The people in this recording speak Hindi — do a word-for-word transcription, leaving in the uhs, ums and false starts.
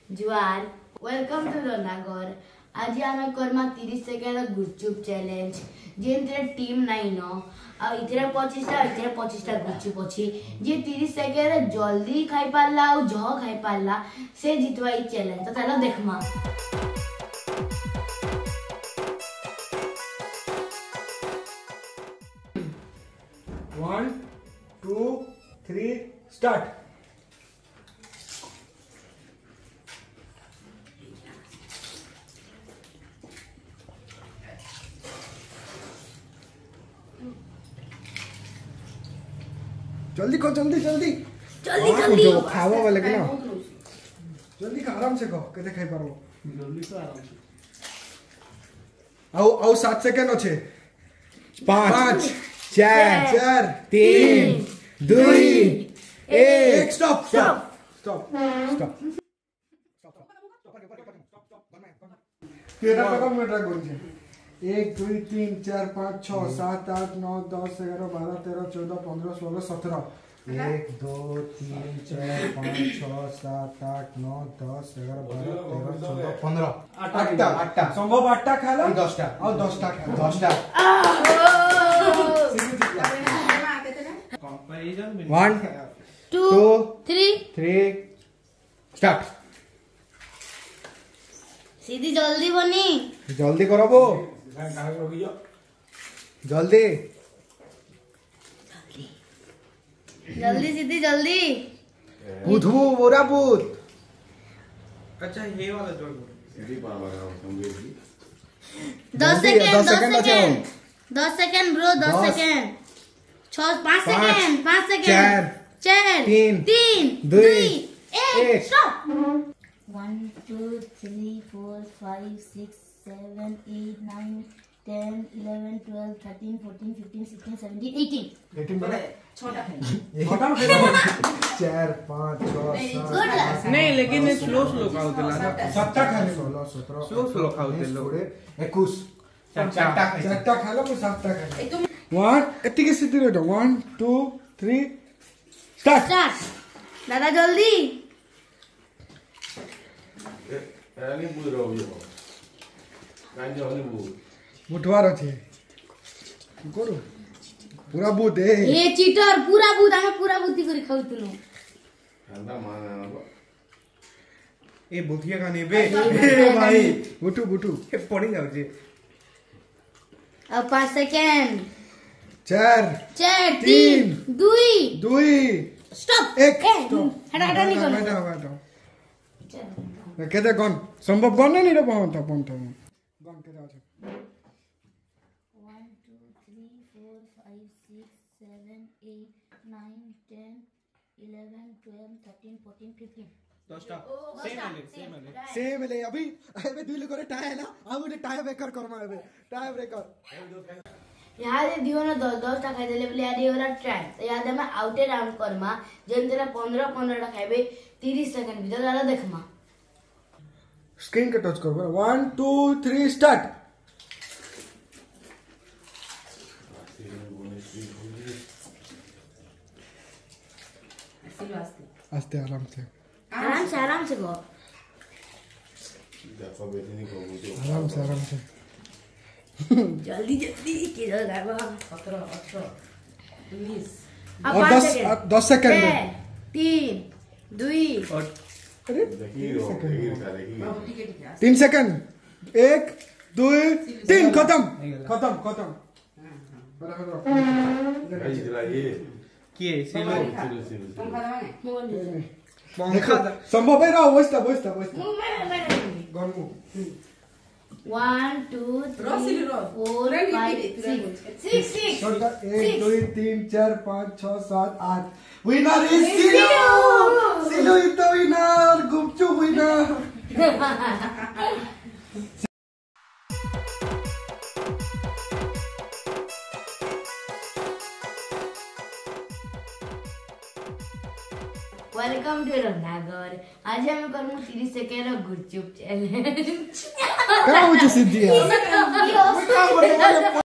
जुआर वेलकम टू रंधा घर। आज आम करमा तीस सेकेंड गुपचुप चैलेंज जे टीम नाइन इतने पचिशा इतने पचिशा गुपचुप अच्छी जे तीस सेकेंड जल्दी खाई पारला और जह खाई पारला से जितवा ई चैलेंज। तो चलो देखमा वन टू थ्री स्टार्ट। जल्दी कहो जल्दी जल्दी जल्दी जल्दी जो खावा वाले के ना जल्दी खा आराम से कहो केते खाई पारो जल्दी से आराम से आओ आओ सात सेकंड अच्छे पाँच चार चार तीन दो एक स्टॉप स्टॉप स्टॉप स्टॉप तेरह टका मिनट रख बोल एक दुई तीन चार पाँच छः सात आठ नौ दस ग्यारह बारह तेरह चौदह पंद्रह सोलह सत्रह एक दो तीन चार पाँच छः सात आठ नौ दस ग्यारह बारह तेरह चौदह पंद्रह आठटा आठटा संभव आठटा खाला दसटा और दसटा खा दसटा one two three three start. सीधी जल्दी बनी जल्दी करो वो जल्दी जल्दी सीधी जल्दी बुधू बोरा बुध। अच्छा ये वाला जोड़ सीधी पावर दस सेकंड दस सेकंड दस सेकंड ब्रो दस सेकंड छह पाँच सेकंड पाँच सेकंड चार चार तीन तीन दो एक stop. One two three four five six seven eight nine ten eleven twelve thirteen fourteen fifteen sixteen seventeen eighteen eighteen बने छोटा चार पाँच छः सात नहीं लेकिन स्लो स्लो खाउतेला ना सत्ता खाने सोलह सत्रह स्लो स्लो खाउतेला इक्कीस चारटा चारटा खा लो मैं सातटा खा वन एट्टी के सिटी रेट one two three start start. दादा जल्दी रानी बुध रहो यो कांजे होनी बुध बुधवार अछि करू पूरा बुध ए ये चीटर पूरा बुध हम पूरा बुद्धि करी खाउतलु ठंडा माना ए बुधिया खाने बे ए भाई बुटू बुटू ए पड़ी जाउ जे अब पाँच सेकंड चार चार तीन दुई दुई स्टॉप एक हटा हटा नहीं करो हटा हटा केते गन संभव गन नहीं रे पहुंच पहुंच गन केते আছে one two three four five six seven eight nine ten eleven twelve thirteen fourteen fifteen दसटा सेम वाले सेम वाले सेम ले अभी अबे दुई लोग रे टाई ना अब रे टाई ब्रेकर करमा अबे टाई ब्रेकर यहाँ से दियो ना दस दस टा खाई देले बोले यार ये वाला ट्राई तो याद है मैं आउटे राउंड करमा जेन तेरा पंद्रह पंद्रह टा खाइबे तीस सेकंड भीतर दादा देखमा स्क्रीन के टच करो वन टू थ्री स्टार्ट। आस्ते आराम से आराम से आराम से गो देखो बेटी नहीं को आराम से आराम से जल्दी जल्दी की जल्दी गावा सत्रह अठारह उन्नीस और दस दस सेकंड तीन दुई और अरे देखिए तीन सेकंड एक दो तीन खत्म खत्म खत्म के सिलो संभव है रहा बसता बसता बसता गनमु one two three four five six six six एक दो तीन चार पाँच छः सात आठ विनर इज सिलो सिलो is the winner gupchup winner. Welcome to रंधा घर। आज हम करमु तीस सेकेंड गुपचुप चैलेंज क्या हो सिद्धि है